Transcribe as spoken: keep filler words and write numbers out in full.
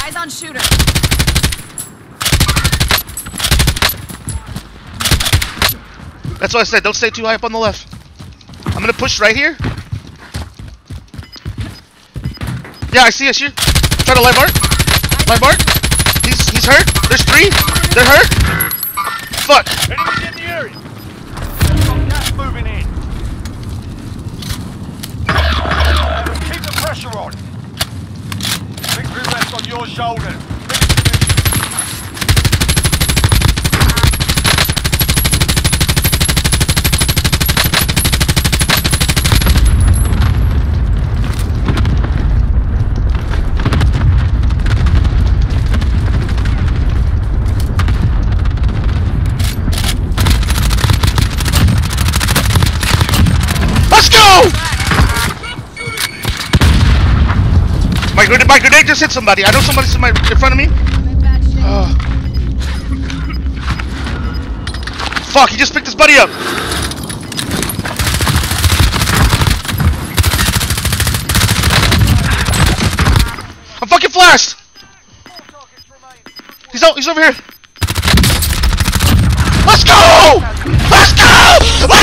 Eyes on shooter. That's what I said. Don't stay too high up on the left. I'm gonna push right here. Yeah, I see a shoot. Try to live art. Live art. He's he's hurt. There's three. They're hurt. Fuck. Enemies in the area. Got gas moving in. Keep the pressure on. Victory rests on your shoulders. Let's go! My grenade, my grenade just hit somebody. I know somebody's in, my, in front of me. Uh. Fuck, he just picked his buddy up. I'm fucking flashed. He's out, he's over here. Let's go! Let's go!